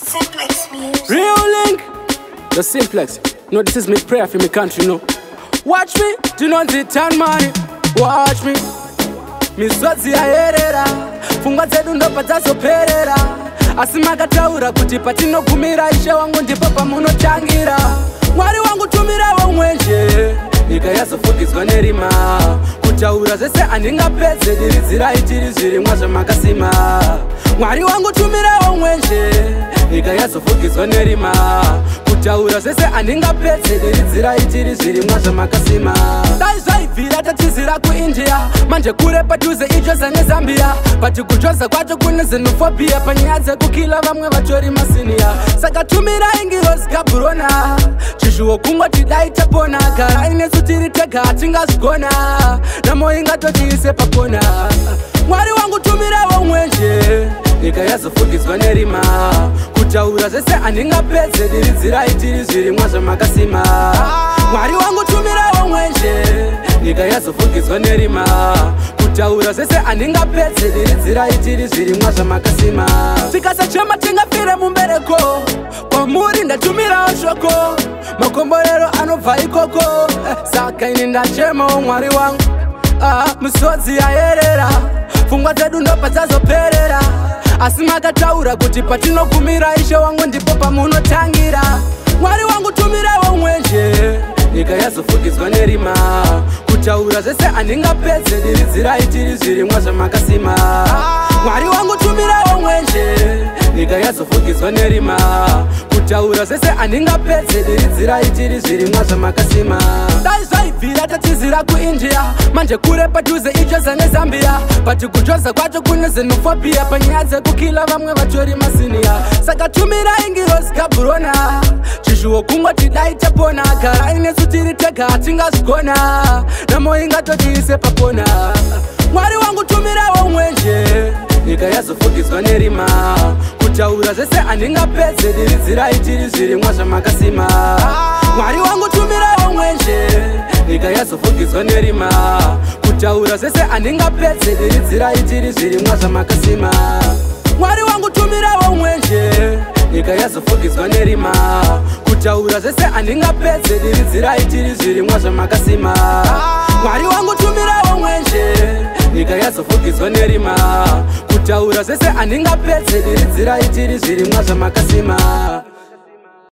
Simplex music. Real link, the Simplex. No, this is my prayer for my country, no. Watch me, do not return money. Watch me, miswazi ya herera. Funga zedu ndo patazo perera. Asimaka taura kuti patino kumira. Ishe wangu ndipo pamuno changira. Mwari wangu tumira wa mwenje. Nika yaso fokizwa nerima. Kutaura zese aninga peze. Dirizira itiri ziri mwasha makasima. Mwari wangu tumira wa mwenje. Nika yaso fokizwa nerima. Kutaura zese aninga peze. Dirizira itiri ziri mwasha makasima. Daizwa ivira tatizira ku India. Manje kure patuze ijoza ne Zambia. Pati kujoza kwacho kune xenophobia. Panyaze kukila vamwe vatori masinia. Saka tumira ingirozi kaburona. Chishuo kungwa tidai tapona. Kara inesu tiritega atinga zgona. Namo inga totiise papona. Mwari wangu tumira wa mwenje. Nika yaso fokizwa nerima. Kutaura zese aninga peze. Dirizira itiri ziri mwasha makasima. Mwari wangu tumira wa mwenje. Nika yaso fokizwa nerima. Kutaura zese aninga peze. Dirizira itiri ziri mwasha makasima. Tikasa chema tinga fire mumbereko. Kwa muri ndatumira oshoko. Makomborero anova ikoko. Saka ininda chema mwari wangu. Miswazi ya herera. Fungwa zedu ndo patazo perera. Asimaka taura kuti patino kumira. Ishe wangu ndipo pamuno tangira. Mwari wangu tumira wa mwenje. Nika yaso fokizwa nerima. Kutaura zese aninga peze. Dirizira itiri ziri mwasha makasima. Mwari wangu tumira wa mwenje. Nika yaso fokizwa nerima. Kutaura zese aninga peze. Dirizira itiri ziri mwasha makasima. Daizwa ivira tatizira ku India. Manje kure patuze ijoza ne Zambia. Pati kujoza kwacho kune xenophobia. Panyaze kukila vamwe vatori masinia. Saka tumira ingirozi kaburona. Chishuo kungwa tidai tapona. Kara inesu tiritega atinga zgona. Namo inga totiise papona. Mwari wangu tumira wa mwenje. Nika yaso fokizwa nerima. Kutaura zese aninga peze. Dirizira itiri ziri mwasha makasima. Mwari wangu tumira wa mwenje. Nika yaso fokizwa nerima. Kutaura zese aninga peze. Dirizira itiri ziri mwasha makasima. Mwari wangu tumira wa mwenje. Nika yaso fokizwa nerima. Kutaura zese aninga peze. Dirizira itiri ziri mwasha makasima. Mwari wangu tumira wa mwenje. Nika yaso fokizwa nerima. Kutaura zese aninga peze. Dirizira itiri ziri mwasha makasima.